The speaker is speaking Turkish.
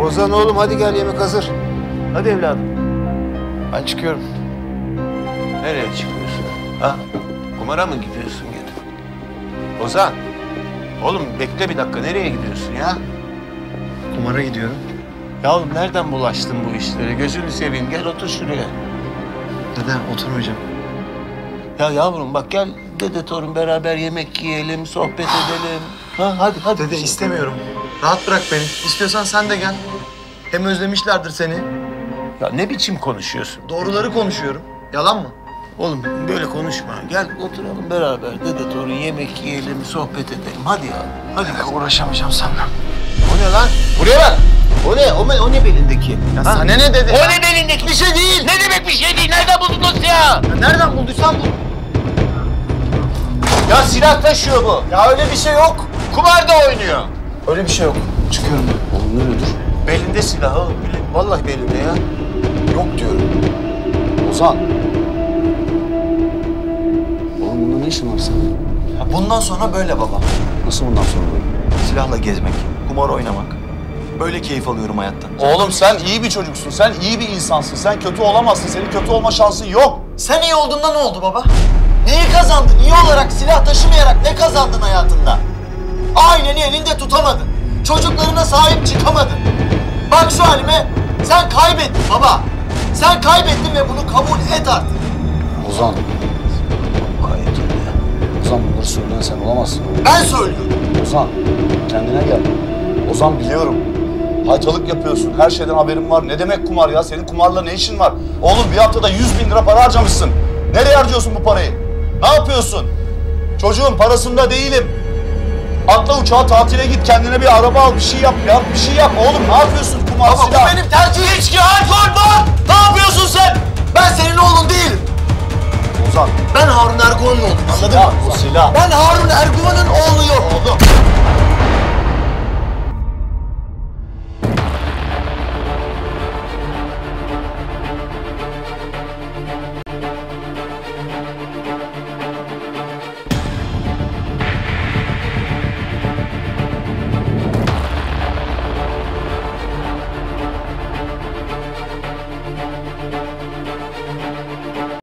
Ozan oğlum hadi gel, yemek hazır. Hadi evladım. Ben çıkıyorum. Nereye çıkıyorsun? Ha? Kumara mı gidiyorsun gene? Ozan. Oğlum bekle bir dakika, nereye gidiyorsun ya? Kumara gidiyorum. Yavrum nereden bulaştın bu işlere? Gözünü seveyim, gel otur şuraya. Dede oturmayacağım. Ya yavrum bak gel dede torun beraber yemek yiyelim, sohbet edelim. Ha hadi. Dede istemiyorum. Rahat bırak beni. İstiyorsan sen de gel. Hem özlemişlerdir seni. Ya ne biçim konuşuyorsun? Doğruları konuşuyorum. Yalan mı? Oğlum böyle konuşma. Gel oturalım beraber dede torun yemek yiyelim, sohbet edelim. Hadi ya. Hadi. Uğraşamayacağım seninle. O ne lan? Buraya bak. O ne belindeki? Ya sana ne dedi? O ne belindeki? Bir şey değil. Ne demek bir şey değil? Nereden buldun o silahı? Ya nereden bulduysan bul. Ya silah taşıyor bu. Ya öyle bir şey yok. Kumarda oynuyor. Öyle bir şey yok. Çıkıyorum ben. Oğlum ne dur? Belinde silahı. Vallahi belinde ya. Yok diyorum. Ozan. Oğlum bunda ne işin var senin? Ya bundan sonra böyle baba. Nasıl bundan sonra böyle? Silahla gezmek, kumar oynamak. Böyle keyif alıyorum hayattan. Oğlum sen iyi bir çocuksun. Sen iyi bir insansın. Sen kötü olamazsın. Senin kötü olma şansın yok. Sen iyi olduğunda ne oldu baba? Neyi kazandın? İyi olarak, silah taşımayarak ne kazandın hayatında? Aileni elinde tutamadın. Çocuklarına sahip çıkamadın. Bak şu halime, sen kaybettin baba. Sen kaybettin ve bunu kabul et artık. Ozan. Ozan bunları söyleyen sen olamazsın. Ben söylüyorum. Ozan kendine gel. Ozan biliyorum. Haytalık yapıyorsun. Her şeyden haberin var. Ne demek kumar ya? Senin kumarla ne işin var? Oğlum bir haftada 100.000 lira para harcamışsın. Nereye harcıyorsun bu parayı? Ne yapıyorsun? Çocuğun parasında değilim. Atla uçağa tatile git. Kendine bir araba al. Bir şey yap ya. Bir şey yap. Oğlum ne yapıyorsun? Kumar, Baba silah. bu benim tercihim. İçki, alkol var. Ne yapıyorsun sen? Ben senin oğlun değilim. Ozan. Ben Harun Erguvan'ın oğlum. Anladın Silah, mı? o silah. Ben Harun Erguvan'ın oğluyum. Oğlum.